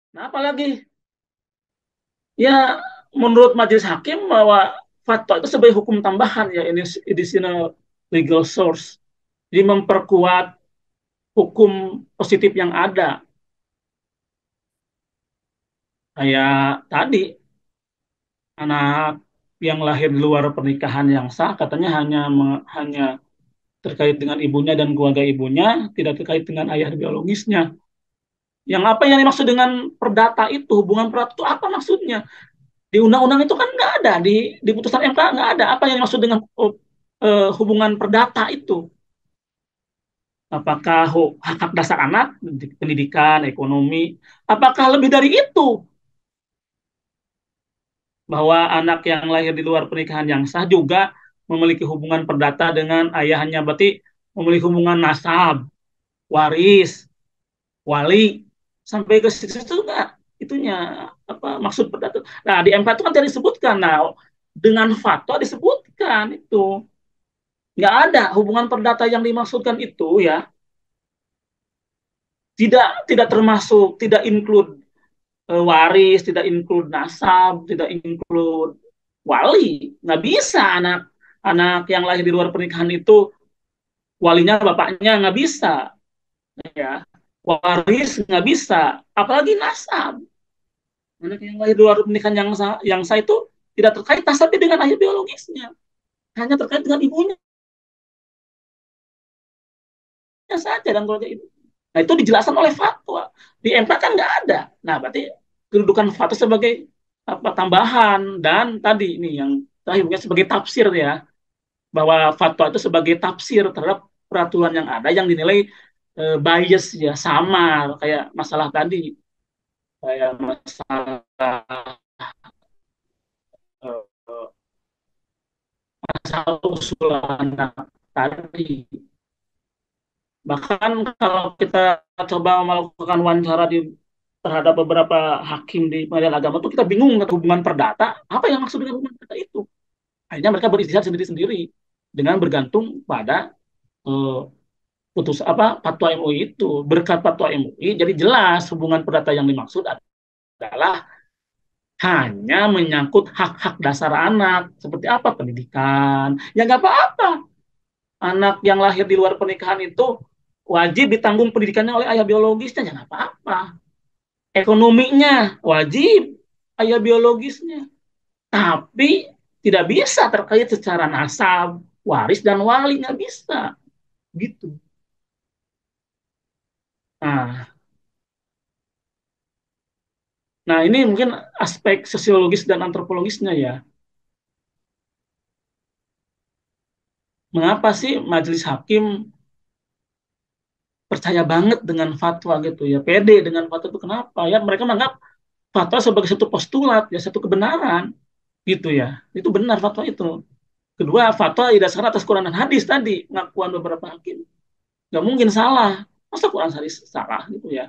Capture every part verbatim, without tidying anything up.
Nah, apalagi ya menurut majelis hakim bahwa fatwa itu sebagai hukum tambahan ya, ini additional legal source. Jadi memperkuat hukum positif yang ada. Kayak tadi anak yang lahir di luar pernikahan yang sah katanya hanya me- hanya terkait dengan ibunya dan keluarga ibunya, tidak terkait dengan ayah biologisnya. Yang apa yang dimaksud dengan perdata itu, hubungan perdata itu apa maksudnya? Di undang-undang itu kan nggak ada, di di putusan M K nggak ada apa yang dimaksud dengan oh, eh, hubungan perdata itu. Apakah hak hak dasar anak, pendidikan, ekonomi, apakah lebih dari itu? Bahwa anak yang lahir di luar pernikahan yang sah juga memiliki hubungan perdata dengan ayahnya, berarti memiliki hubungan nasab, waris, wali, sampai ke situ itu enggak itunya apa maksud perdata. Nah, di M K itu kan tidak disebutkan. Nah, dengan fatwa disebutkan itu nggak ada hubungan perdata yang dimaksudkan itu ya, tidak tidak termasuk, tidak include eh, waris, tidak include nasab, tidak include wali. Nggak bisa anak anak yang lahir di luar pernikahan itu walinya bapaknya nggak bisa ya. Waris nggak bisa, apalagi nasab. Anak yang lahir di luar pernikahan yang sah, yang sah itu tidak terkait nasabnya dengan ayah biologisnya, hanya terkait dengan ibunya saja dan keluarga ibu. Nah, itu dijelaskan oleh fatwa. Di M K kan nggak ada. Nah, berarti kedudukan fatwa sebagai apa tambahan dan tadi ini yang terakhir mungkin sebagai tafsir ya, bahwa fatwa itu sebagai tafsir terhadap peraturan yang ada yang dinilai eh, bias ya, samar kayak masalah tadi, kayak masalah eh, masalah usulan tadi. Bahkan kalau kita coba melakukan wawancara di terhadap beberapa hakim di pengadilan agama itu kita bingung dengan hubungan perdata, apa yang maksud dengan hubungan perdata itu? Akhirnya mereka beristihad sendiri-sendiri dengan bergantung pada eh, putus apa fatwa M U I itu. Berkat fatwa M U I jadi jelas hubungan perdata yang dimaksud adalah hanya menyangkut hak-hak dasar anak seperti apa pendidikan. Ya nggak apa-apa, anak yang lahir di luar pernikahan itu wajib ditanggung pendidikannya oleh ayah biologisnya, ya nggak apa-apa. Ekonominya wajib ayah biologisnya, tapi tidak bisa terkait secara nasab, waris dan wali, nggak bisa gitu. Nah, nah ini mungkin aspek sosiologis dan antropologisnya ya. Mengapa sih majelis hakim percaya banget dengan fatwa gitu ya, pede dengan fatwa itu kenapa ya? Mereka menganggap fatwa sebagai satu postulat ya, satu kebenaran gitu ya. Itu benar fatwa itu. Kedua, fatwa didasarkan atas Quran dan hadis tadi, ngakuan beberapa hakim. Nggak mungkin salah. Masa Quran hadis salah gitu ya.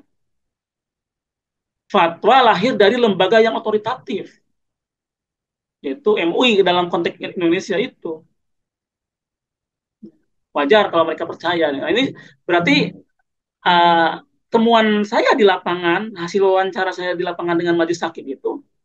Fatwa lahir dari lembaga yang otoritatif, yaitu M U I dalam konteks Indonesia itu. Wajar kalau mereka percaya. Nah, ini berarti uh, temuan saya di lapangan, hasil wawancara saya di lapangan dengan majelis hakim itu,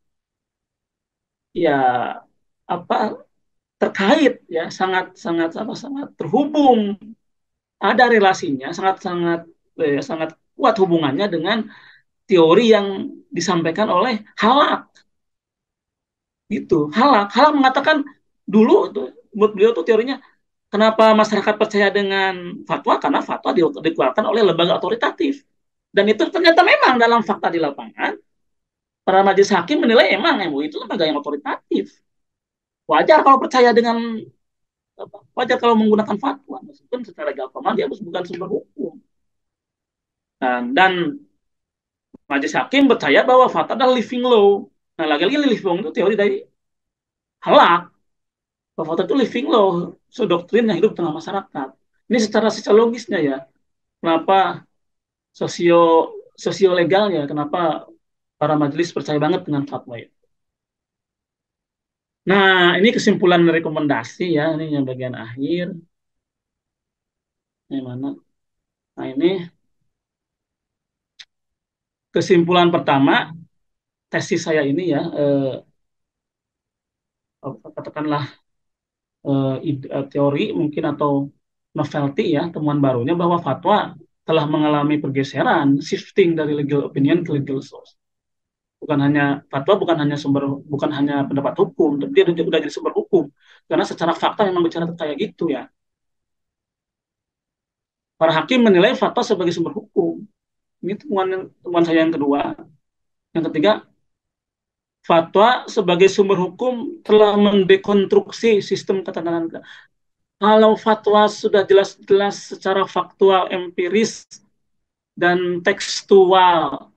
ya apa terkait ya, sangat sangat apa sangat terhubung, ada relasinya, sangat sangat eh, sangat kuat hubungannya dengan teori yang disampaikan oleh Halak gitu. Halak Halak mengatakan dulu tuh, buat beliau tuh teorinya, kenapa masyarakat percaya dengan fatwa, karena fatwa di- dikeluarkan oleh lembaga otoritatif, dan itu ternyata memang dalam fakta di lapangan para majelis hakim menilai emang M U I itu lembaga yang otoritatif. Wajar kalau percaya dengan wajar kalau menggunakan fatwa, meskipun secara agama dia bukan sumber hukum. Nah, dan majelis hakim percaya bahwa fatwa adalah living law. Nah, lagi-lagi living law itu teori dari Halak. Bahwa fatwa itu living law, so doktrin yang hidup di tengah masyarakat. Ini secara sosiologisnya ya, kenapa sosio sosio legalnya, kenapa para majelis percaya banget dengan fatwa itu. Nah, ini kesimpulan rekomendasi ya, ini yang bagian akhir. Yang mana? Nah, ini kesimpulan pertama tesis saya ini ya, eh, katakanlah eh, ide- eh, teori mungkin atau novelty ya, temuan barunya bahwa fatwa telah mengalami pergeseran, shifting dari legal opinion ke legal source. Bukan hanya fatwa, bukan hanya sumber, bukan hanya pendapat hukum, tapi dia udah, udah jadi sumber hukum. Karena secara fakta memang bicara kayak gitu ya. Para hakim menilai fatwa sebagai sumber hukum. Ini temuan temuan saya yang kedua. Yang ketiga, fatwa sebagai sumber hukum telah mendekonstruksi sistem ketatanegaraan. Kalau fatwa sudah jelas-jelas secara faktual, empiris, dan tekstual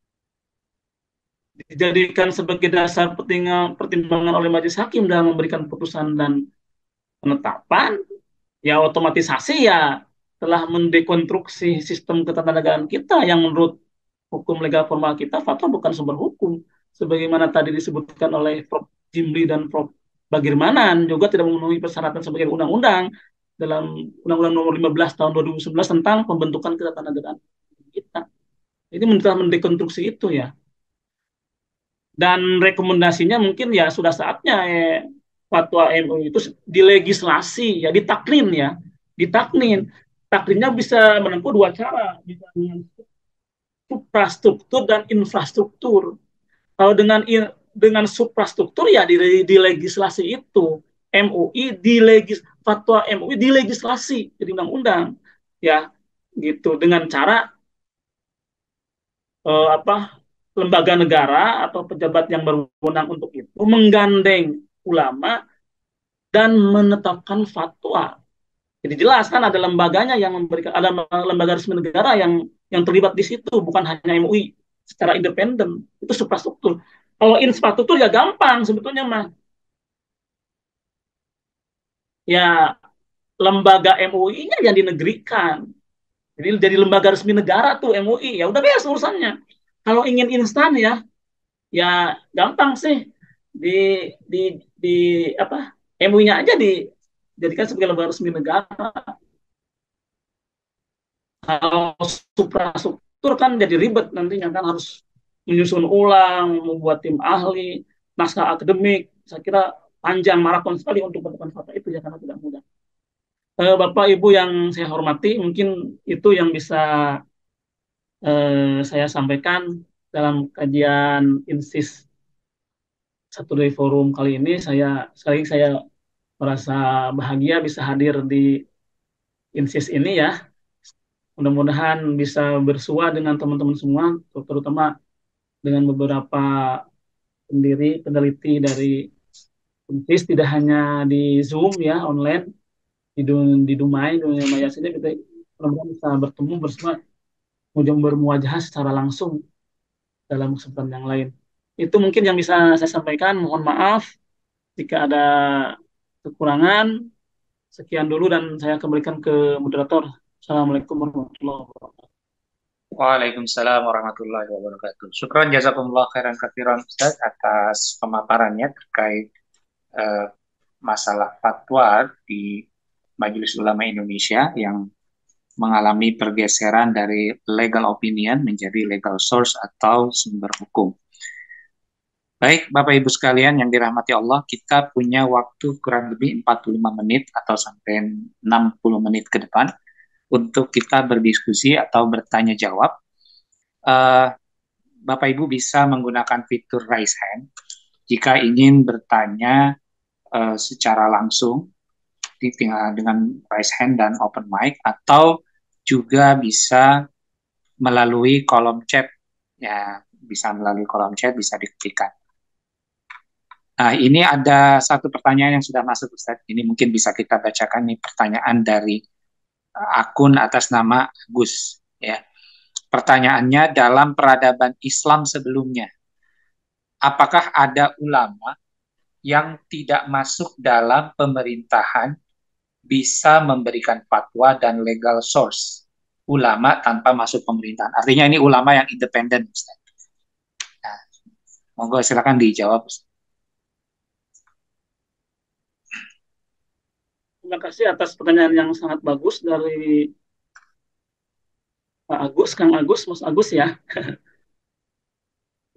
dijadikan sebagai dasar pertimbangan oleh majelis hakim dalam memberikan putusan dan penetapan, ya otomatisasi ya telah mendekonstruksi sistem ketatanegaraan kita yang menurut hukum legal formal kita fatwa bukan sumber hukum. Sebagaimana tadi disebutkan oleh Prof Jimli dan Prof Bagirmanan juga tidak memenuhi persyaratan sebagai undang-undang dalam Undang-Undang Nomor lima belas Tahun dua ribu sebelas tentang pembentukan ketatanegaraan kita. Ini telah mendekonstruksi itu ya. Dan rekomendasinya mungkin ya sudah saatnya eh, fatwa M U I itu dilegislasi ya, ditaknin ya, ditaknin. Takninnya bisa menempuh dua cara, bisa dengan suprastruktur dan infrastruktur. Kalau dengan dengan suprastruktur ya di, di legislasi itu M U I di legis fatwa M U I di legislasi jadi undang-undang ya gitu dengan cara eh, apa lembaga negara atau pejabat yang berwenang untuk itu menggandeng ulama dan menetapkan fatwa. Jadi jelas kan ada lembaganya yang memberikan, ada lembaga resmi negara yang yang terlibat di situ, bukan hanya M U I secara independen. Itu suprastruktur. Kalau infrastruktur ya gampang sebetulnya mah. Ya lembaga M U I-nya yang dinegerikan. Jadi jadi lembaga resmi negara tuh M U I. Ya udah beres urusannya. Kalau ingin instan ya, ya gampang sih. Di di di apa? M U I-nya aja dijadikan sebagai lembaga resmi negara. Kalau suprastruktur kan jadi ribet nantinya kan harus menyusun ulang, membuat tim ahli, naskah akademik. Saya kira panjang maraton sekali untuk menentukan fakta itu ya karena tidak mudah. Eh, Bapak Ibu yang saya hormati, mungkin itu yang bisa eh, saya sampaikan dalam kajian INSIS satu dari forum kali ini. Saya sekali lagi saya merasa bahagia bisa hadir di INSIS ini ya. Mudah-mudahan bisa bersua dengan teman-teman semua, terutama dengan beberapa pendiri, peneliti dari INSIS, tidak hanya di Zoom ya, online, di, di Dumai, dunia maya saja kita mudah-mudahan bisa bertemu bersama, ujung bermuajah secara langsung dalam kesempatan yang lain. Itu mungkin yang bisa saya sampaikan. Mohon maaf jika ada kekurangan. Sekian dulu dan saya kembalikan ke moderator. Assalamualaikum warahmatullahi wabarakatuh. Waalaikumsalam warahmatullahi wabarakatuh. Syukran jazakumullah khairan katsiran Ustaz atas pemaparannya terkait eh, masalah fatwa di Majelis Ulama Indonesia yang mengalami pergeseran dari legal opinion menjadi legal source atau sumber hukum. Baik, Bapak Ibu sekalian yang dirahmati Allah, kita punya waktu kurang lebih empat puluh lima menit atau sampai enam puluh menit ke depan untuk kita berdiskusi atau bertanya jawab. Uh, Bapak Ibu bisa menggunakan fitur raise hand jika ingin bertanya uh, secara langsung tinggal dengan raise hand dan open mic, atau juga bisa melalui kolom chat, ya bisa melalui kolom chat bisa diketikkan. Nah, ini ada satu pertanyaan yang sudah masuk Ustaz. Ini mungkin bisa kita bacakan nih, pertanyaan dari uh, akun atas nama Gus ya. Pertanyaannya, dalam peradaban Islam sebelumnya, apakah ada ulama yang tidak masuk dalam pemerintahan bisa memberikan fatwa dan legal source? Ulama tanpa masuk pemerintahan. Artinya ini ulama yang independen, Ustaz. Nah, monggo silakan dijawab. Terima kasih atas pertanyaan yang sangat bagus dari Pak Agus, Kang Agus, Mas Agus ya.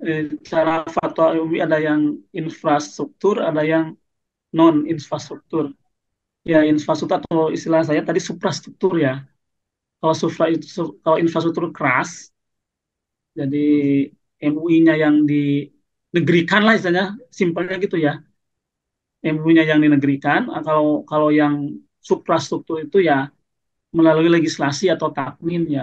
Eh, cara fatwa M U I ada yang infrastruktur, ada yang non infrastruktur. Ya, infrastruktur atau istilah saya tadi suprastruktur ya. Kalau supra itu kalau infrastruktur keras, jadi M U I-nya yang dinegerikan lah istilahnya, simpelnya gitu ya. M U I-nya yang dinegerikan, ah, kalau kalau yang suprastruktur itu ya melalui legislasi atau takmin ya.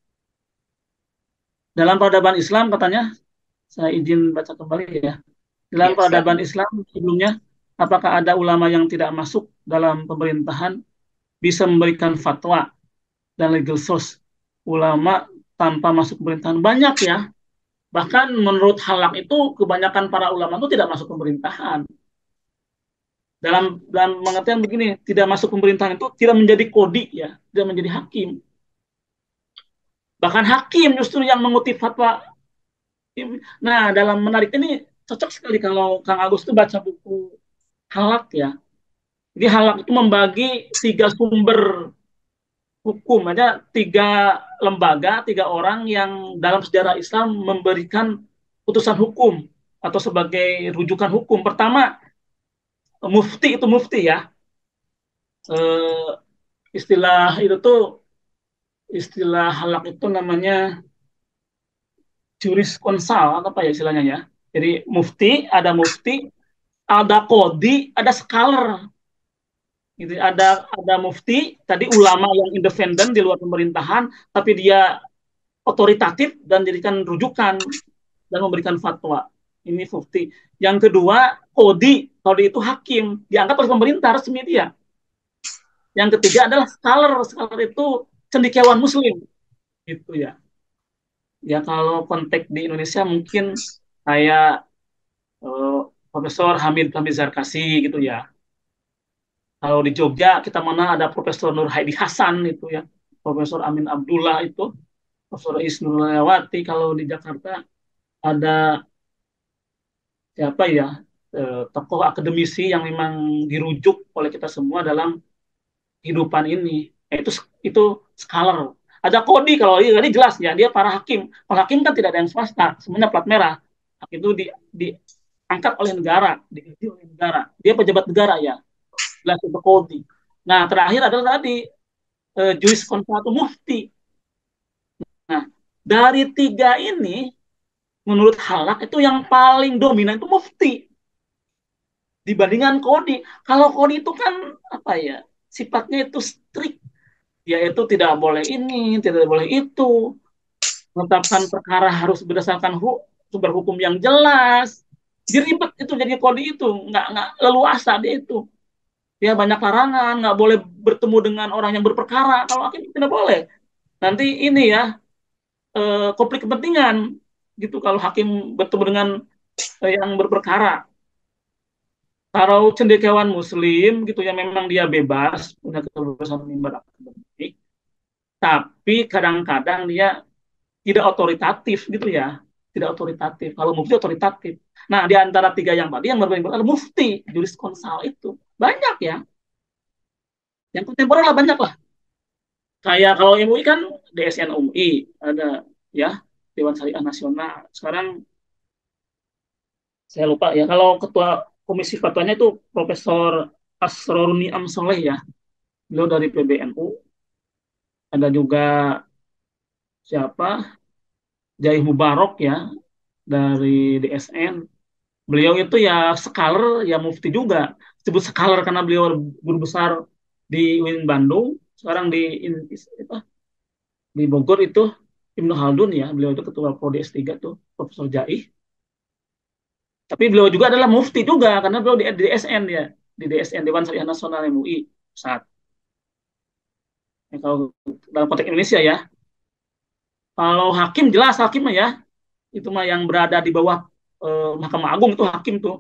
Dalam peradaban Islam katanya, saya izin baca kembali ya. Dalam Ya, peradaban silakan. Islam sebelumnya, apakah ada ulama yang tidak masuk dalam pemerintahan bisa memberikan fatwa dan legal source? Ulama tanpa masuk pemerintahan banyak ya. Bahkan menurut Halak itu kebanyakan para ulama itu tidak masuk pemerintahan. Dalam dalam pengertian begini, tidak masuk pemerintahan itu tidak menjadi kodi ya, tidak menjadi hakim. Bahkan hakim justru yang mengutip fatwa. Nah, dalam menarik ini cocok sekali kalau Kang Agus itu baca buku Halak ya. Jadi Halak itu membagi tiga sumber hukum, ada tiga lembaga, tiga orang yang dalam sejarah Islam memberikan putusan hukum atau sebagai rujukan hukum. Pertama, mufti itu mufti ya. Eh, istilah itu tuh istilah Halak itu namanya juriskonsal atau apa ya istilahnya ya. Jadi mufti, ada mufti, ada kodi, ada scholar. Gitu. Ada ada mufti, tadi ulama yang independen di luar pemerintahan, tapi dia otoritatif dan jadikan rujukan dan memberikan fatwa. Ini mufti. Yang kedua, kodi. Kodi itu hakim, diangkat oleh pemerintah resmi dia. Yang ketiga adalah scholar. Scholar itu cendekiawan muslim, gitu ya. Ya kalau konteks di Indonesia mungkin kayak uh, Profesor Hamid Hamid Zarkasi gitu ya. Kalau di Jogja kita mana ada Profesor Nur Haidi Hasan itu ya, Profesor Amin Abdullah itu, Profesor Isnur Lewati. Kalau di Jakarta ada siapa ya, eh, tokoh akademisi yang memang dirujuk oleh kita semua dalam kehidupan ini. Ya, itu itu scholar. Ada Kodi kalau ini jelas ya dia para hakim. Kalau hakim kan tidak ada yang swasta, semuanya plat merah. Hakim itu di, diangkat oleh negara, digaji oleh negara. Dia pejabat negara ya, jelas itu Kodi. Nah terakhir adalah tadi eh, juris konsulatu mufti. Nah dari tiga ini menurut Halak itu yang paling dominan itu mufti dibandingkan Kodi. Kalau Kodi itu kan apa ya sifatnya itu strict, yaitu tidak boleh ini, tidak boleh itu, menetapkan perkara harus berdasarkan hu sumber hukum yang jelas. Diribet itu jadi Kodi itu nggak nggak leluasa dia itu. Ya banyak larangan, nggak boleh bertemu dengan orang yang berperkara. Kalau hakim tidak boleh. Nanti ini ya eh, konflik kepentingan gitu kalau hakim bertemu dengan eh, yang berperkara. Kalau cendekiawan Muslim gitu ya memang dia bebas punya kebebasan mimbar akademik, tapi kadang-kadang dia tidak otoritatif gitu ya, tidak otoritatif. Kalau mufti otoritatif. Nah di antara tiga yang tadi yang berbeda adalah mufti, juris konsal itu banyak ya, yang kontemporer lah banyak lah. Kayak kalau M U I kan D S N U I ada ya Dewan Syariah Nasional. Sekarang saya lupa ya kalau ketua komisi fatwanya itu Profesor Asroruni Amsoleh ya, beliau dari P B N U. Ada juga siapa Jai Mubarok ya dari D S N. Beliau itu ya scholar, ya mufti juga. Disebut scholar karena beliau guru besar di U I N Bandung. Sekarang di di Bogor itu Ibnu Haldun ya. Beliau itu ketua Prodi S tiga tuh, Profesor Jai. Tapi beliau juga adalah mufti juga karena beliau di, di D S N ya, di D S N Dewan Syariah Nasional M U I saat. Ya, kalau dalam konteks Indonesia ya. Kalau hakim jelas hakim ya, itu mah yang berada di bawah eh, Mahkamah Agung itu hakim tuh.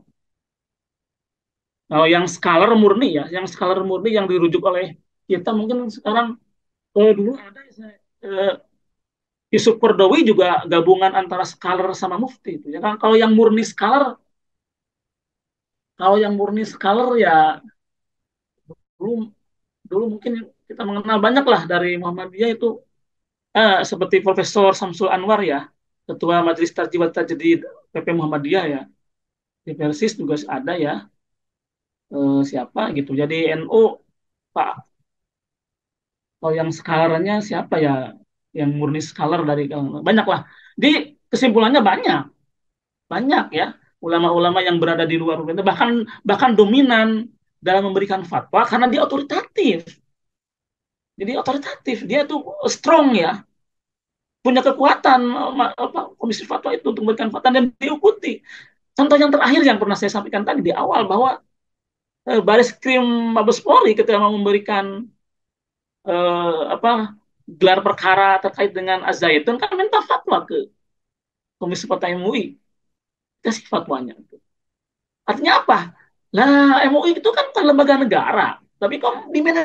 Kalau yang scholar murni ya, yang scholar murni yang dirujuk oleh kita mungkin sekarang eh, dulu ada eh, Yusuf Kordowi juga gabungan antara scholar sama mufti itu ya kan. Kalau yang murni scholar, kalau yang murni scholar ya dulu dulu mungkin kita mengenal banyak lah dari Muhammadiyah itu eh, seperti Profesor Samsul Anwar ya, Ketua Majelis Tarjih wa Tajdid P P Muhammadiyah ya, di Persis juga ada ya, eh, siapa gitu. Jadi N U Pak, kalau yang skalarnya siapa ya, yang murni skalar dari banyak lah. Di kesimpulannya banyak, banyak ya ulama-ulama yang berada di luar pemerintah bahkan bahkan dominan dalam memberikan fatwa karena dia otoritatif. Jadi otoritatif, dia tuh strong ya, punya kekuatan apa, komisi fatwa itu untuk memberikan fatwa dan diikuti. Contoh yang terakhir yang pernah saya sampaikan tadi di awal bahwa eh, Baris Krim Mabes Polri ketika mau memberikan eh, apa gelar perkara terkait dengan Azaitun kan minta fatwa ke Komisi Fatwa M U I, kasih fatwanya. Artinya apa? Lah M U I itu kan bukan lembaga negara, tapi kok diminta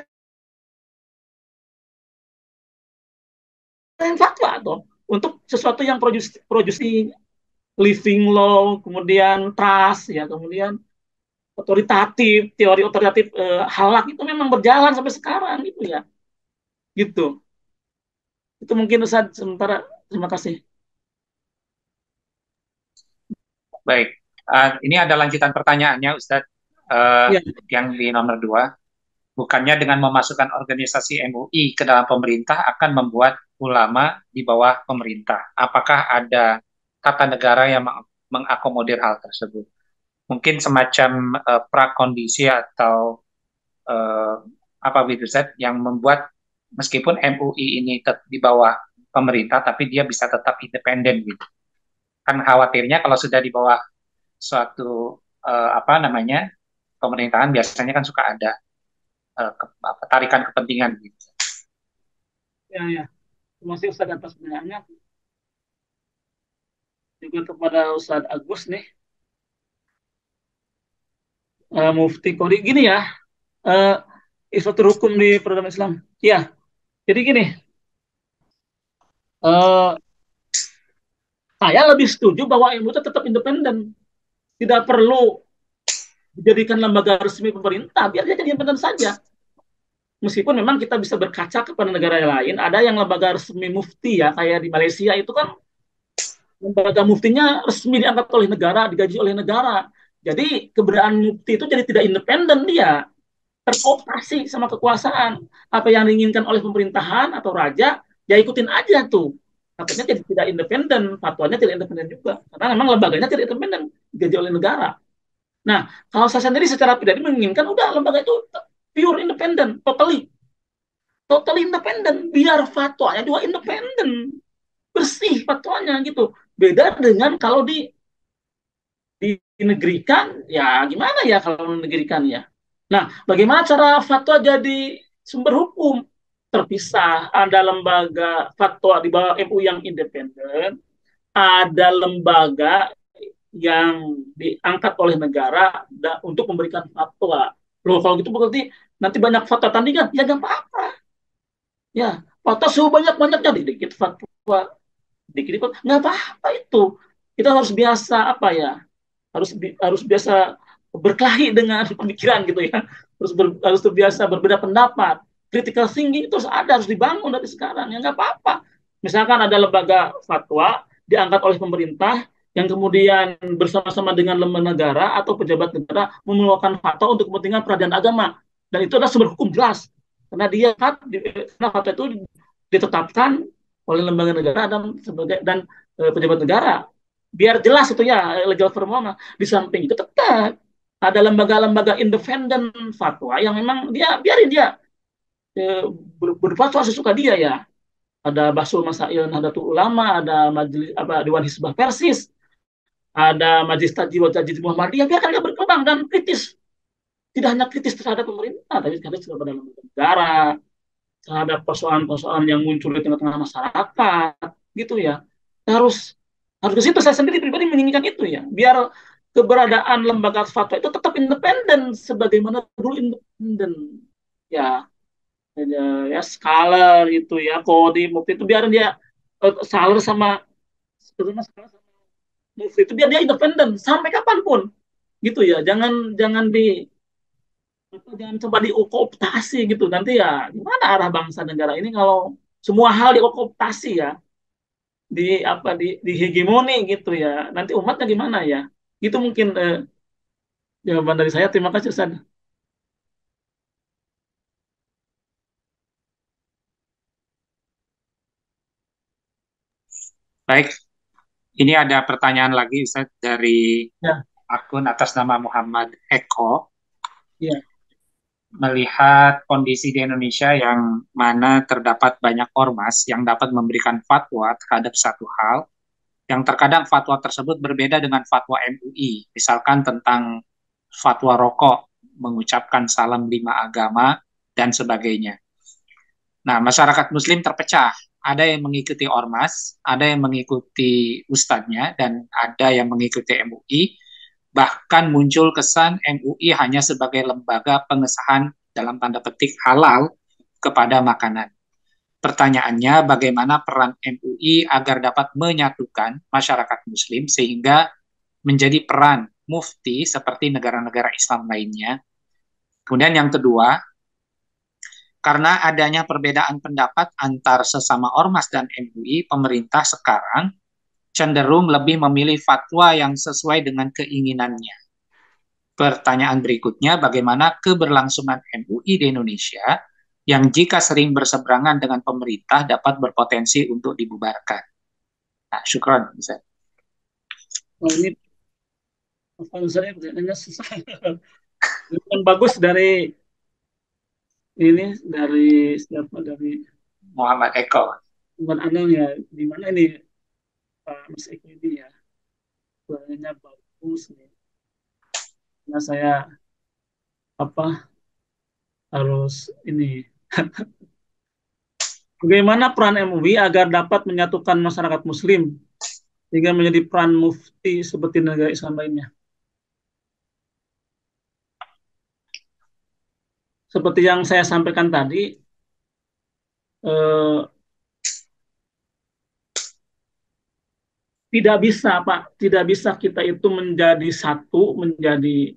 fatwa atau untuk sesuatu yang produksi, produksi living law, kemudian trust ya, kemudian otoritatif, teori otoritatif eh, halak itu memang berjalan sampai sekarang gitu ya. Gitu. Itu mungkin Ustaz sementara. Terima kasih. Baik, uh, ini ada lanjutan pertanyaannya, Ustadz, uh, Ya, yang di nomor dua. Bukannya dengan memasukkan organisasi M U I ke dalam pemerintah akan membuat ulama di bawah pemerintah? Apakah ada tata negara yang meng- mengakomodir hal tersebut? Mungkin semacam uh, prakondisi atau uh, apa gitu, Ustadz, yang membuat meskipun M U I ini tetap di bawah pemerintah, tapi dia bisa tetap independen gitu. Kan khawatirnya kalau sudah di bawah suatu uh, apa namanya pemerintahan biasanya kan suka ada uh, ke, apa, tarikan kepentingan gitu. ya, ya. Terima kasih Ustaz atas pertanyaannya. Juga kepada Ustaz Agus nih, uh, Mufti Kori. Gini ya, uh, instruktur hukum di peradaban Islam. Ya, jadi gini, uh, saya lebih setuju bahwa M U I itu tetap independen. Tidak perlu dijadikan lembaga resmi pemerintah, biar dia jadi independen saja. Meskipun memang kita bisa berkaca kepada negara lain, ada yang lembaga resmi mufti ya, kayak di Malaysia itu kan lembaga muftinya resmi diangkat oleh negara, digaji oleh negara. Jadi keberadaan mufti itu jadi tidak independen, dia terkooptasi sama kekuasaan. Apa yang diinginkan oleh pemerintahan atau raja, ya ikutin aja tuh. Akhirnya jadi tidak independen, fatwanya tidak independen juga. Karena memang lembaganya tidak independen, digaji oleh negara. Nah, kalau saya sendiri secara pribadi menginginkan udah lembaga itu pure independen, totally totally independen, biar fatwanya juga independen, bersih fatwanya gitu. Beda dengan kalau di dinegerikan, ya gimana ya kalau dinegerikan ya. Nah, bagaimana cara fatwa jadi sumber hukum? Terpisah, ada lembaga fatwa di bawah M U yang independen, ada lembaga yang diangkat oleh negara untuk memberikan fatwa. Loh, kalau gitu berarti nanti banyak fatwa tandingan, ya gak apa-apa. Ya, fatwa sebanyak-banyaknya dikit fatwa, dikit-dikit, nggak apa-apa itu. Kita harus biasa apa ya, harus harus biasa berkelahi dengan pemikiran gitu ya, harus ber, harus terbiasa berbeda pendapat. Critical thinking itu harus ada, harus dibangun dari sekarang, ya nggak apa-apa. Misalkan ada lembaga fatwa diangkat oleh pemerintah yang kemudian bersama-sama dengan lembaga negara atau pejabat negara mengeluarkan fatwa untuk kepentingan peradilan agama, dan itu adalah sumber hukum jelas karena dia kan karena fatwa itu ditetapkan oleh lembaga negara dan sebagai dan e, pejabat negara, biar jelas itu ya legal firma. Di samping itu tetap ada lembaga-lembaga independen fatwa yang memang dia biarin dia eh, ber, berfatwa sesuka dia ya. Ada Basul Masail Nahdlatul Ulama, ada Majelis apa Dewan Hizbah Persis, ada Majelis Tajid wa Tajid Muhammadiyah, biarkan dia berkembang dan kritis. Tidak hanya kritis terhadap pemerintah, tapi kritis kepada lembaga negara, terhadap persoalan-persoalan yang muncul di tengah-tengah masyarakat, gitu ya. Harus harus ke situ. Saya sendiri pribadi menginginkan itu ya, biar keberadaan lembaga fatwa itu tetap independen sebagaimana dulu independen ya, ya, ya scholar itu ya, kodim mufti itu biar dia uh, scholar sama sama mufti itu biar dia independen sampai kapanpun gitu ya, jangan jangan di jangan coba diokoptasi gitu, nanti ya gimana arah bangsa negara ini kalau semua hal diokoptasi ya. di apa di, di hegemoni gitu ya. Nanti umatnya gimana ya? Itu mungkin eh, jawaban dari saya. Terima kasih Ustaz. Baik, ini ada pertanyaan lagi Ustaz dari Ya, akun atas nama Muhammad Eko. ya. Melihat kondisi di Indonesia yang mana terdapat banyak ormas yang dapat memberikan fatwa terhadap satu hal, yang terkadang fatwa tersebut berbeda dengan fatwa M U I, misalkan tentang fatwa rokok, mengucapkan salam lima agama, dan sebagainya. Nah, masyarakat Muslim terpecah. Ada yang mengikuti ormas, ada yang mengikuti ustadznya, dan ada yang mengikuti M U I. Bahkan muncul kesan M U I hanya sebagai lembaga pengesahan dalam tanda petik halal kepada makanan. Pertanyaannya, bagaimana peran M U I agar dapat menyatukan masyarakat Muslim sehingga menjadi peran mufti seperti negara-negara Islam lainnya? Kemudian yang kedua, karena adanya perbedaan pendapat antar sesama ormas dan M U I, pemerintah sekarang cenderung lebih memilih fatwa yang sesuai dengan keinginannya. Pertanyaan berikutnya, bagaimana keberlangsungan M U I di Indonesia yang jika sering berseberangan dengan pemerintah dapat berpotensi untuk dibubarkan? Nah, syukron. Bisa. Oh, ini apa saya pertanyaannya susah. Yang bagus dari ini dari siapa dari Muhammad Eko. Tuan Anang ya. Di mana ini Pak Mas Eko ini ya. Suaranya bagus nih. Nah saya apa harus ini. Bagaimana peran M U I agar dapat menyatukan masyarakat Muslim sehingga menjadi peran mufti seperti negara Islam lainnya? Seperti yang saya sampaikan tadi, eh, tidak bisa Pak, tidak bisa kita itu menjadi satu, menjadi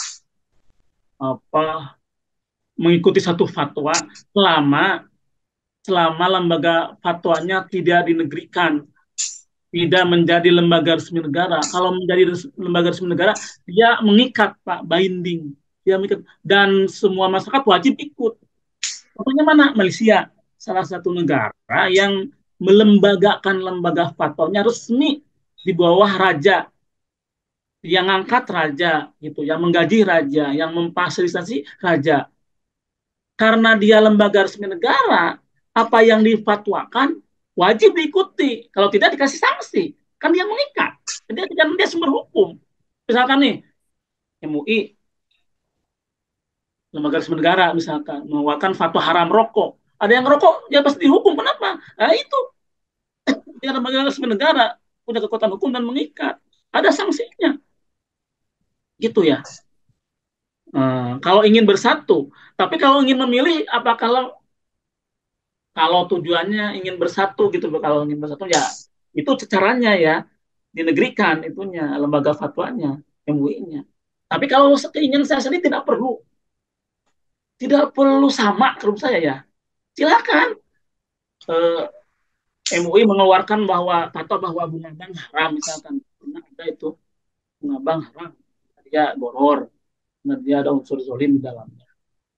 apa, mengikuti satu fatwa selama selama lembaga fatwanya tidak dinegrikan, tidak menjadi lembaga resmi negara. Kalau menjadi lembaga resmi negara, dia mengikat Pak, binding, dia mengikat dan semua masyarakat wajib ikut. Contohnya mana? Malaysia, salah satu negara yang melembagakan lembaga fatwanya resmi di bawah raja, yang ngangkat raja, gitu, yang menggaji raja, yang memfasilitasi raja. Karena dia lembaga resmi negara, apa yang difatwakan wajib diikuti. Kalau tidak dikasih sanksi, kan dia mengikat. Dia tidak dia sumber hukum. Misalkan nih M U I, lembaga resmi negara misalkan mengeluarkan fatwa haram rokok. Ada yang rokok, ya pasti dihukum. Kenapa? Nah itu dia lembaga resmi negara punya kekuatan hukum dan mengikat. Ada sanksinya, gitu ya. Hmm, kalau ingin bersatu, tapi kalau ingin memilih, apa kalau kalau tujuannya ingin bersatu gitu, kalau ingin bersatu ya itu caranya ya dinegrikan itunya lembaga fatwanya M U I-nya. Tapi kalau keinginan saya sendiri tidak perlu, tidak perlu sama menurut saya ya. Silakan eh, M U I mengeluarkan bahwa fatwa bahwa bunga bank haram misalkan, pernah ada itu bunga bank haram, dia boror, dan dia ada unsur zolim di dalamnya.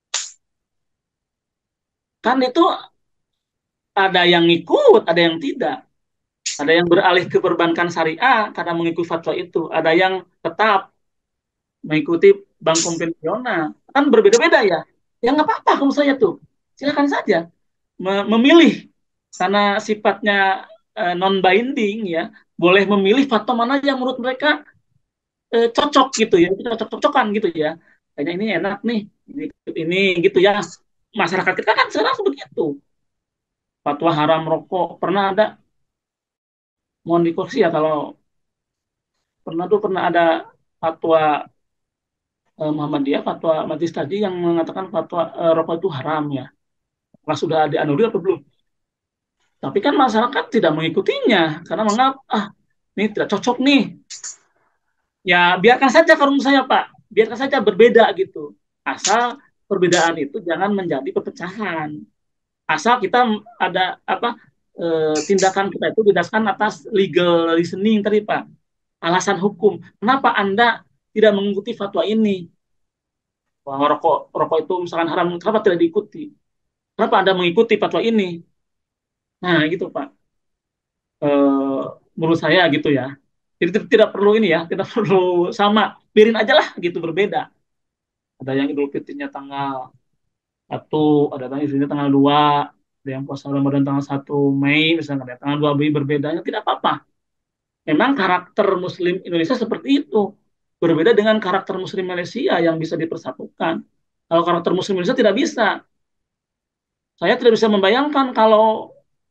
Kan itu ada yang ikut, ada yang tidak. Ada yang beralih ke perbankan syariah karena mengikuti fatwa itu. Ada yang tetap mengikuti bank konvensional. Kan berbeda-beda ya. Ya nggak apa-apa kamu saya tuh. Silakan saja memilih karena sifatnya uh, non binding ya. Boleh memilih fatwa mana yang menurut mereka uh, cocok gitu ya. Cocok-cocokan gitu ya. Kayaknya ini enak nih. Ini, ini gitu ya. Masyarakat kita kan sekarang begitu. Fatwa haram rokok pernah ada, mohon dikoreksi ya kalau pernah tuh pernah ada fatwa eh, Muhammadiyah, fatwa majelis tadi yang mengatakan fatwa eh, rokok itu haram ya. Apakah sudah dianulir atau belum? Tapi kan masyarakat tidak mengikutinya karena menganggap ah ini tidak cocok nih. Ya biarkan saja kalau menurut saya Pak, biarkan saja berbeda gitu. Asal perbedaan itu jangan menjadi perpecahan. Asal kita ada apa eh, tindakan kita itu didasarkan atas legal reasoning tadi Pak, alasan hukum. Kenapa Anda tidak mengikuti fatwa ini? Bahwa rokok rokok itu misalkan haram, kenapa tidak diikuti? Kenapa Anda mengikuti fatwa ini? Nah, gitu Pak. Eh, menurut saya gitu ya. Jadi tidak perlu ini ya, tidak perlu sama. Biarin aja lah gitu berbeda. Ada yang Idul Fitrinya tanggal satu, ada yang Idul Fitrinya tanggal dua, ada yang puasa Ramadan tanggal satu Mei, misalnya ada tanggal dua Mei berbedanya, tidak apa-apa. Memang karakter Muslim Indonesia seperti itu. Berbeda dengan karakter Muslim Malaysia yang bisa dipersatukan. Kalau karakter Muslim Indonesia tidak bisa. Saya tidak bisa membayangkan kalau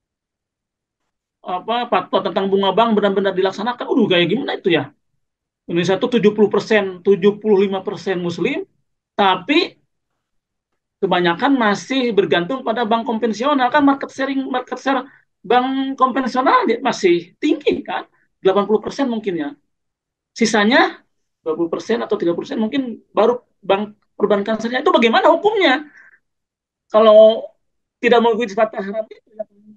apa fatwa tentang bunga bank benar-benar dilaksanakan. Udah kayak gimana itu ya? Indonesia itu tujuh puluh persen, tujuh puluh lima persen Muslim, tapi kebanyakan masih bergantung pada bank konvensional. Kan market sharing, market share bank konvensional masih tinggi kan? delapan puluh persen mungkin ya. Sisanya dua puluh persen atau tiga puluh persen mungkin baru bank perbankan syariah. Itu bagaimana hukumnya? Kalau tidak mengikuti fatwa haram itu,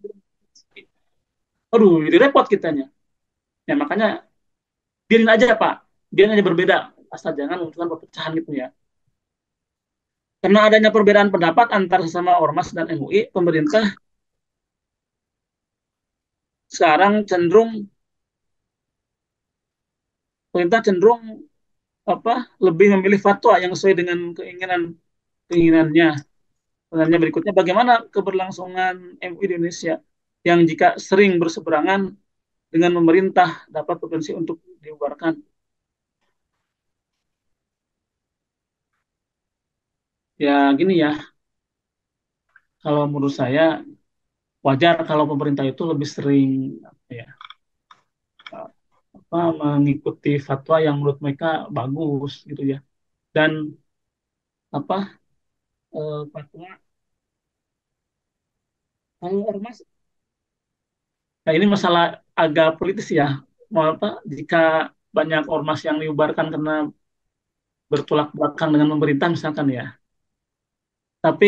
aduh, jadi repot kitanya. Ya makanya biarin aja Pak, biarin aja berbeda, asal jangan munculkan perpecahan gitu ya. Karena adanya perbedaan pendapat antar sesama ormas dan M U I, pemerintah sekarang cenderung pemerintah cenderung apa lebih memilih fatwa yang sesuai dengan keinginan keinginannya. Sebenarnya berikutnya bagaimana keberlangsungan M U I di Indonesia yang jika sering berseberangan dengan pemerintah dapat potensi untuk dibubarkan. Ya gini ya, kalau menurut saya wajar kalau pemerintah itu lebih sering apa ya, apa, mengikuti fatwa yang menurut mereka bagus gitu ya. Dan apa eh, fatwa kalau ormas, nah ini masalah agak politis ya. Mau apa jika banyak ormas yang diubarkan karena bertolak belakang dengan pemerintah misalkan ya. Tapi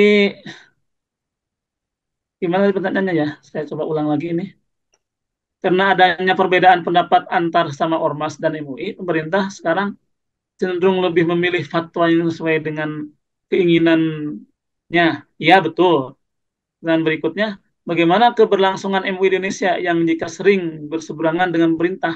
gimana tadi pertanyaannya ya? Saya coba ulang lagi ini. Karena adanya perbedaan pendapat antar sama ormas dan M U I, pemerintah sekarang cenderung lebih memilih fatwa yang sesuai dengan keinginannya. Iya, betul. Dan berikutnya, bagaimana keberlangsungan M U I di Indonesia yang jika sering berseberangan dengan pemerintah?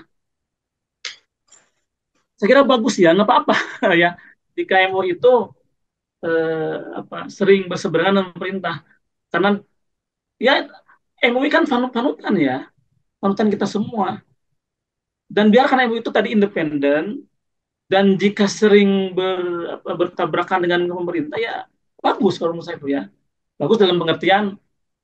Saya kira bagus ya, nggak apa-apa ya. Jika M U I itu eh, apa, sering berseberangan dengan pemerintah. Karena ya M U I kan panut-panutan ya, panutan kita semua. Dan biarkan M U I itu tadi independen, dan jika sering ber, apa, bertabrakan dengan pemerintah ya bagus kalau menurut saya itu ya. Bagus dalam pengertian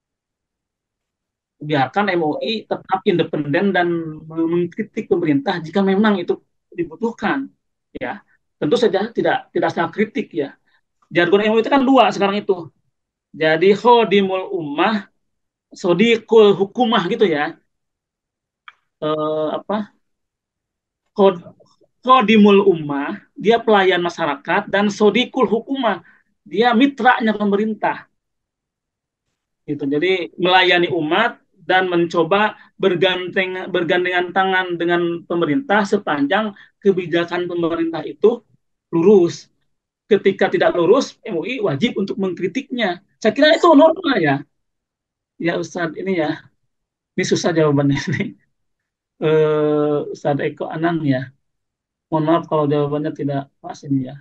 biarkan M U I tetap independen dan mengkritik pemerintah jika memang itu dibutuhkan ya. Tentu saja tidak tidak sangat kritik ya. Jargon M U I itu kan dua sekarang itu. Jadi khodimul ummah, sodikul hukumah gitu ya. Eh, apa? Khod, khodimul ummah, dia pelayan masyarakat, dan sodikul hukumah, dia mitranya pemerintah. Gitu. Jadi melayani umat dan mencoba bergandeng bergandengan tangan dengan pemerintah sepanjang kebijakan pemerintah itu lurus. Ketika tidak lurus, M U I wajib untuk mengkritiknya. Saya kira itu normal ya. Ya Ustadz ini ya, ini susah jawabannya ini. Eh, Ustadz Eko Anang ya. Mohon maaf kalau jawabannya tidak pas ini ya.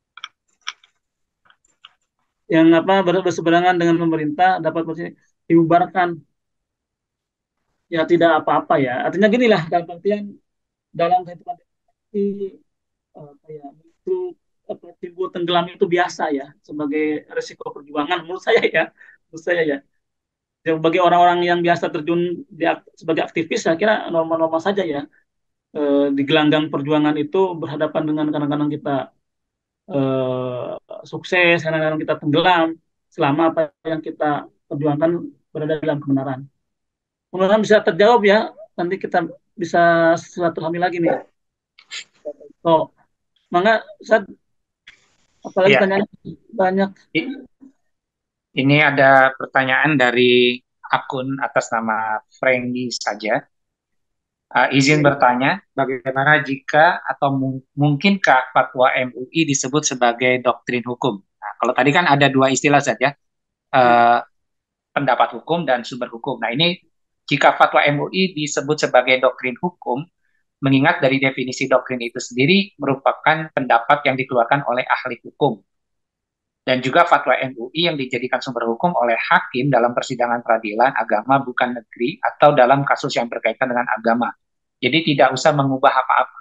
Yang apa berseberangan dengan pemerintah dapat dibubarkan, ya tidak apa-apa ya. Artinya gini lah, dalam artian dalam kehidupan demokrasi, eh, kayak itu apa, timbul tenggelam itu biasa ya sebagai resiko perjuangan menurut saya ya, menurut saya ya. Ya, bagi orang-orang yang biasa terjun di, sebagai aktivis, saya kira normal-normal saja ya. Eh, di gelanggang perjuangan itu berhadapan dengan kadang-kadang kita eh, sukses, kadang-kadang kita tenggelam, selama apa yang kita perjuangkan berada dalam kebenaran. Mudah-mudahan bisa terjawab ya. Nanti kita bisa silaturahmi lagi nih. So, mangga, Ustaz, apalagi Ya, tanyaan banyak. i- ini ada pertanyaan dari akun atas nama Franky saja. Uh, izin Iya. bertanya, bagaimana jika atau mu- mungkinkah fatwa M U I disebut sebagai doktrin hukum? Nah, kalau tadi kan ada dua istilah saja, Hmm. uh, pendapat hukum dan sumber hukum. Nah, ini jika fatwa M U I disebut sebagai doktrin hukum, mengingat dari definisi doktrin itu sendiri merupakan pendapat yang dikeluarkan oleh ahli hukum dan juga fatwa M U I yang dijadikan sumber hukum oleh hakim dalam persidangan peradilan agama bukan negeri atau dalam kasus yang berkaitan dengan agama. Jadi tidak usah mengubah apa-apa.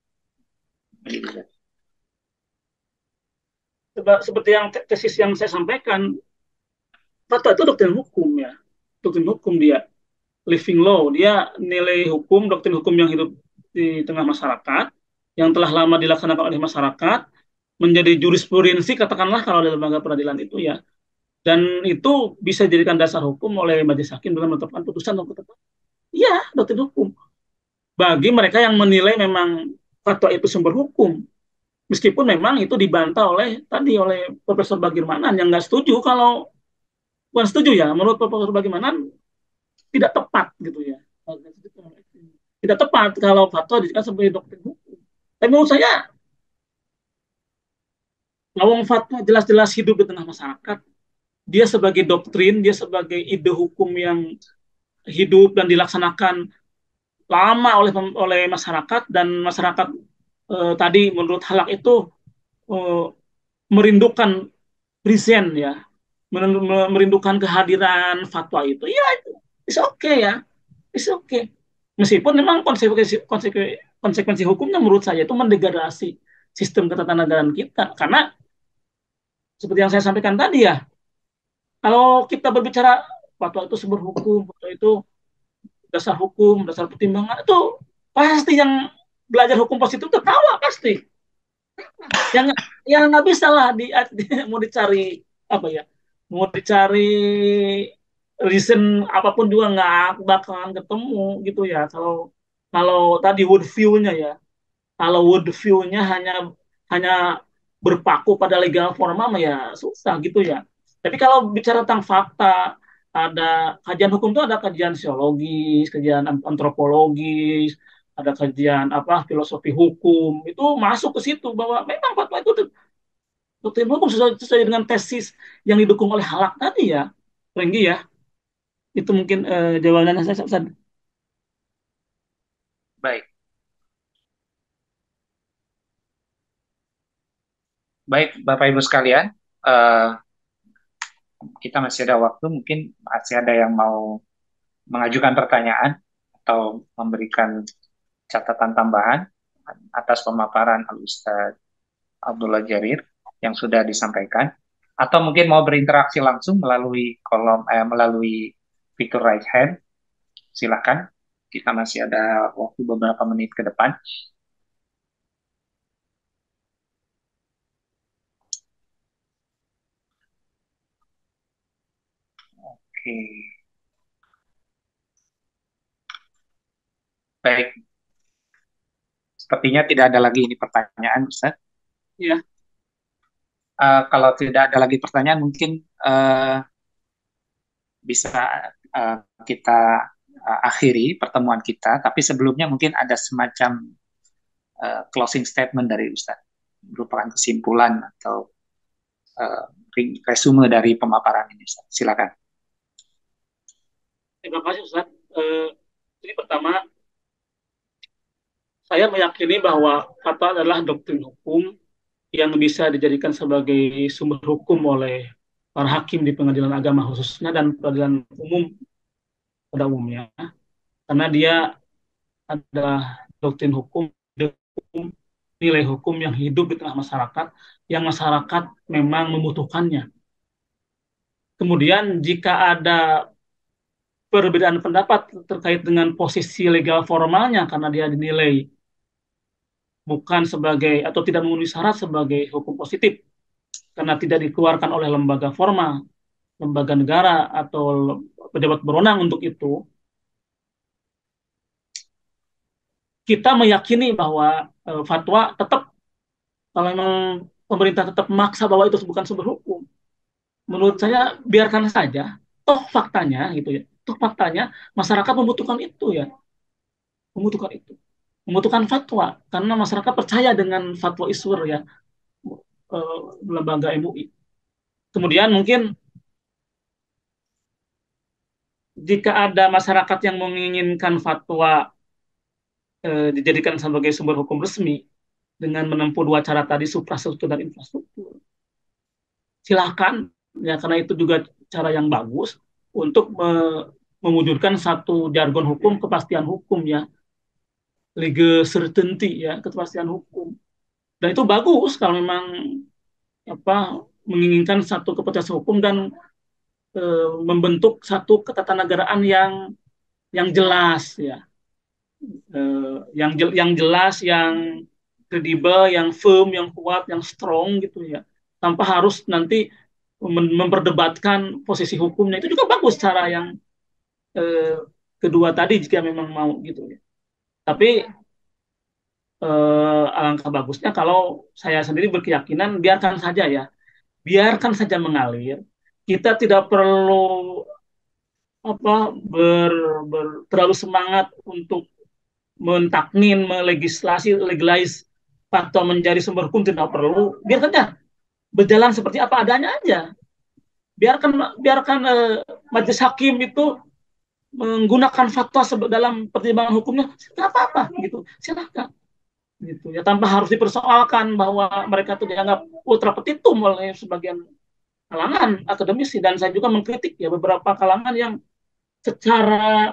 Seba- Seperti yang tesis yang saya sampaikan, fatwa itu doktrin hukum ya, doktrin hukum dia, living law, dia nilai hukum, doktrin hukum yang hidup di tengah masyarakat, yang telah lama dilaksanakan oleh masyarakat, menjadi jurisprudensi katakanlah kalau di lembaga peradilan itu ya, dan itu bisa dijadikan dasar hukum oleh majelis hakim dalam menetapkan putusan atau ketetapan. Iya, doktrin hukum. Bagi mereka yang menilai memang fatwa itu sumber hukum, meskipun memang itu dibantah oleh tadi oleh Profesor Bagirmanan yang nggak setuju kalau bukan setuju ya, menurut Profesor Bagirmanan tidak tepat gitu ya, tidak tepat kalau fatwa dijadikan sebagai doktrin hukum. Tapi menurut saya, lawang fatwa jelas-jelas hidup di tengah masyarakat, dia sebagai doktrin, dia sebagai ide hukum yang hidup dan dilaksanakan lama oleh oleh masyarakat, dan masyarakat eh, tadi menurut Halak itu eh, merindukan present ya, merindukan kehadiran fatwa itu. Ya itu it's okay ya, it's okay. Meskipun memang konsekuensi konsekuensi, konsekuensi hukumnya menurut saya itu mendegradasi sistem ketatanegaraan kita, karena seperti yang saya sampaikan tadi ya, kalau kita berbicara fatwa itu sumber hukum, fatwa itu dasar hukum, dasar pertimbangan, itu pasti yang belajar hukum positif tertawa pasti. Yang yang nggak bisa lah di, di mau dicari apa ya, mau dicari reason apapun juga nggak bakalan ketemu gitu ya. Kalau kalau tadi wood view-nya ya, kalau wood view-nya hanya hanya berpaku pada legal formal ya susah gitu ya. Tapi kalau bicara tentang fakta, ada kajian hukum itu ada kajian sosiologis, kajian antropologis, ada kajian apa filosofi hukum, itu masuk ke situ bahwa memang fatwa itu doktrin hukum sesuai, sesuai dengan tesis yang didukung oleh Halak tadi ya, Renggi ya. Itu mungkin eh, jawabannya saya, saya. Baik, baik Bapak Ibu sekalian, eh, kita masih ada waktu, mungkin masih ada yang mau mengajukan pertanyaan atau memberikan catatan tambahan atas pemaparan Al-Ustadz Abdullah Jarir yang sudah disampaikan, atau mungkin mau berinteraksi langsung melalui kolom eh, melalui fitur right hand, silakan. Kita masih ada waktu beberapa menit ke depan. Oke, baik. Sepertinya tidak ada lagi ini pertanyaan, Ustaz. Ya, Eh, kalau tidak ada lagi pertanyaan, mungkin eh, bisa eh, kita eh, akhiri pertemuan kita. Tapi sebelumnya mungkin ada semacam eh, closing statement dari Ustaz, merupakan kesimpulan atau eh, resume dari pemaparan ini. Ustaz. Silakan. terima kasih Ustaz. Eh, jadi pertama, saya meyakini bahwa fatwa adalah doktrin hukum yang bisa dijadikan sebagai sumber hukum oleh para hakim di pengadilan agama khususnya dan peradilan umum pada umumnya, karena dia adalah doktrin hukum, nilai hukum yang hidup di tengah masyarakat, yang masyarakat memang membutuhkannya. Kemudian jika ada perbedaan pendapat terkait dengan posisi legal formalnya, karena dia dinilai bukan sebagai atau tidak memenuhi syarat sebagai hukum positif, karena tidak dikeluarkan oleh lembaga formal, lembaga negara atau pejabat berwenang untuk itu, kita meyakini bahwa uh, fatwa tetap, kalau memang pemerintah tetap memaksa bahwa itu bukan sumber hukum, menurut saya biarkan saja, toh faktanya gitu ya, toh faktanya masyarakat membutuhkan itu ya, membutuhkan itu, membutuhkan fatwa karena masyarakat percaya dengan fatwa iswur ya, eh, lembaga M U I. Kemudian mungkin jika ada masyarakat yang menginginkan fatwa eh, dijadikan sebagai sumber hukum resmi dengan menempuh dua cara tadi, suprastruktur dan infrastruktur, silakan ya, karena itu juga cara yang bagus untuk me- mewujudkan satu jargon hukum, kepastian hukum ya, legal certainty ya, kepastian hukum. Dan itu bagus kalau memang apa menginginkan satu kepastian hukum dan e, membentuk satu ketatanegaraan yang yang jelas ya. Eh, yang jel- yang jelas, yang kredibel, yang firm, yang kuat, yang strong gitu ya. Tanpa harus nanti mem- memperdebatkan posisi hukumnya. Itu juga bagus cara yang eh, kedua tadi jika memang mau gitu ya. Tapi eh, alangkah bagusnya kalau saya sendiri berkeyakinan biarkan saja ya, biarkan saja mengalir. Kita tidak perlu apa ber, ber terlalu semangat untuk mentaknin, melegislasi, legalize fakta menjadi sumber hukum, tidak perlu. Biar saja berjalan seperti apa adanya aja. Biarkan biarkan eh, majelis hakim itu menggunakan fatwa dalam pertimbangan hukumnya, tidak apa-apa gitu. Silakan gitu ya, tanpa harus dipersoalkan bahwa mereka itu dianggap ultra petitum oleh sebagian kalangan akademisi, dan saya juga mengkritik ya beberapa kalangan yang secara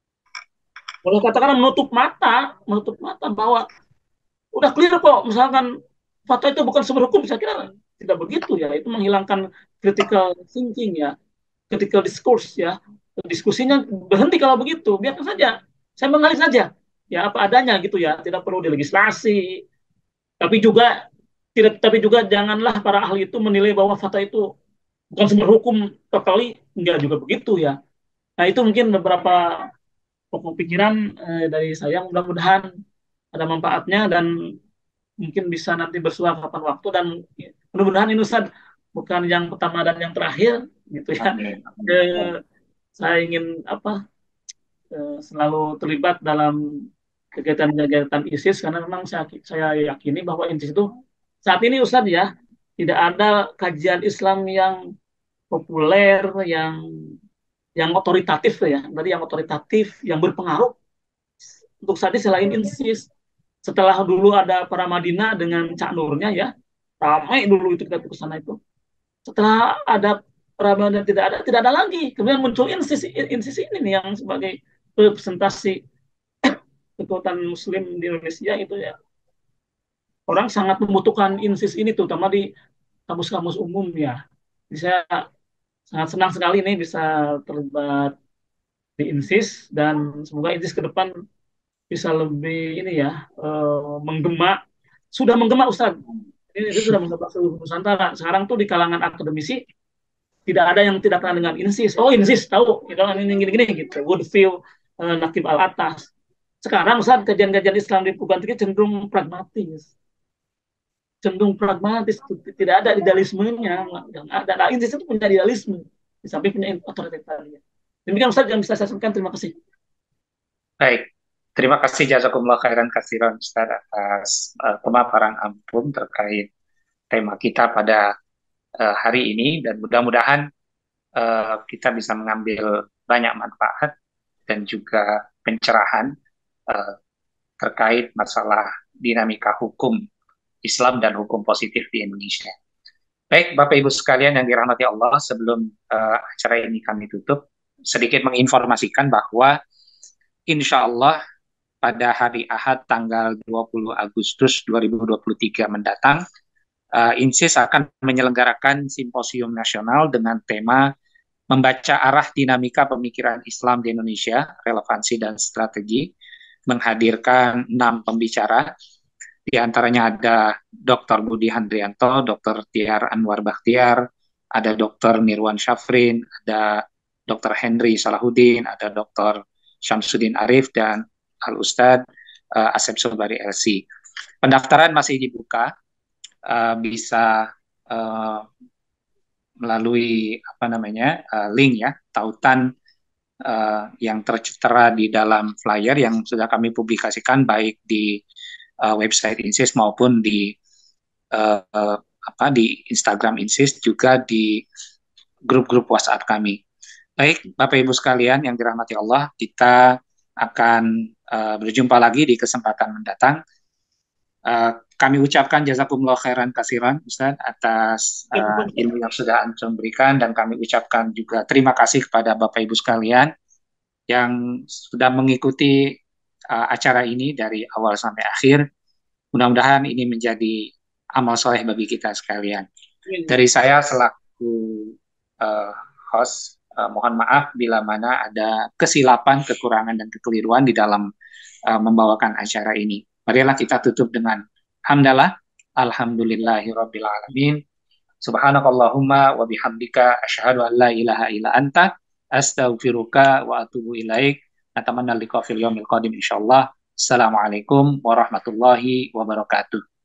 boleh katakan menutup mata, menutup mata bahwa udah clear kok, misalkan fatwa itu bukan sumber hukum, saya kira tidak begitu ya. Itu menghilangkan critical thinking ya, critical discourse ya. Diskusinya berhenti kalau begitu, biarkan saja. Saya mengalir saja, ya apa adanya gitu ya. Tidak perlu dilegislasi, tapi juga tidak, tapi juga janganlah para ahli itu menilai bahwa fatwa itu bukan sumber hukum totally, enggak juga begitu ya. Nah itu mungkin beberapa pokok pikiran eh, dari saya, mudah-mudahan ada manfaatnya dan mungkin bisa nanti bersuah kapan waktu, dan mudah-mudahan ini Ustaz bukan yang pertama dan yang terakhir gitu ya. Amin. Amin. Eh, saya ingin apa eh, selalu terlibat dalam kegiatan-kegiatan ISIS karena memang saya, saya yakini bahwa ISIS itu saat ini Ustaz ya tidak ada kajian Islam yang populer, yang yang otoritatif ya, tadi yang otoritatif, yang berpengaruh untuk saat ini selain ISIS. Setelah dulu ada para Madinah dengan Cak Nurnya ya, ramai dulu itu kita ke sana itu. Setelah ada para Madinah tidak ada, tidak ada lagi. Kemudian muncul ISIS, ISIS ini nih yang sebagai representasi kekuatan Muslim di Indonesia itu ya. Orang sangat membutuhkan ISIS ini, terutama di kamus-kamus umum ya. Jadi saya sangat senang sekali nih bisa terlibat di ISIS, dan semoga ISIS ke depan bisa lebih ini ya, uh, menggema, sudah menggema Ustaz. Ini itu sudah menggema seluruh Nusantara. Sekarang tuh di kalangan akademisi tidak ada yang tidak kenal dengan INSIS. Oh INSIS tahu, gitu kan ini gini-gini gitu. Woodfield, uh, Nakib Al Atas. Sekarang Ustaz kajian-kajian Islam di perguruan tinggi cenderung pragmatis, cenderung pragmatis, tidak ada idealismenya, yang ada. Nah, INSIS itu punya idealisme, di samping punya otoritas tadi. Demikian Ustaz yang bisa saya sampaikan. Terima kasih. Baik, terima kasih jazakumullah khairan katsiran Ustaz atas uh, pemaparan ampun terkait tema kita pada uh, hari ini, dan mudah-mudahan uh, kita bisa mengambil banyak manfaat dan juga pencerahan uh, terkait masalah dinamika hukum Islam dan hukum positif di Indonesia. Baik, Bapak Ibu sekalian yang dirahmati Allah, sebelum uh, acara ini kami tutup, sedikit menginformasikan bahwa insya Allah pada hari Ahad tanggal dua puluh Agustus dua ribu dua puluh tiga mendatang, uh, INSIS akan menyelenggarakan simposium nasional dengan tema membaca arah dinamika pemikiran Islam di Indonesia, relevansi dan strategi, menghadirkan enam pembicara. Di antaranya ada doktor Budi Handrianto, doktor Tiar Anwar Bakhtiar, ada doktor Nirwan Syafrin, ada doktor Henry Salahuddin, ada doktor Syamsuddin Arif, dan Al-Ustadz uh, Asep Sobari L C. Pendaftaran masih dibuka, uh, bisa uh, melalui apa namanya uh, link ya, tautan uh, yang tertera di dalam flyer yang sudah kami publikasikan baik di uh, website INSIS maupun di uh, uh, apa di Instagram INSIS, juga di grup-grup WhatsApp kami. Baik, Bapak Ibu sekalian yang dirahmati Allah, kita akan uh, berjumpa lagi di kesempatan mendatang. Uh, kami ucapkan jazakumullah khairan kasiran, Ustaz, atas uh, ilmu yang sudah Antum berikan, dan kami ucapkan juga terima kasih kepada Bapak Ibu sekalian yang sudah mengikuti uh, acara ini dari awal sampai akhir. Mudah-mudahan ini menjadi amal soleh bagi kita sekalian. Dari saya selaku uh, host, uh, mohon maaf bila mana ada kesilapan, kekurangan, dan kekeliruan di dalam uh, membawakan acara ini. Marilah kita tutup dengan hamdalah, alhamdulillahirabbil alamin. Subhanakallahumma wa bihamdika asyhadu an la ilaha illa anta astaghfiruka wa atubu ilaik. Natamanna liqa fil yaumil qadim insyaallah. Assalamualaikum warahmatullahi wabarakatuh.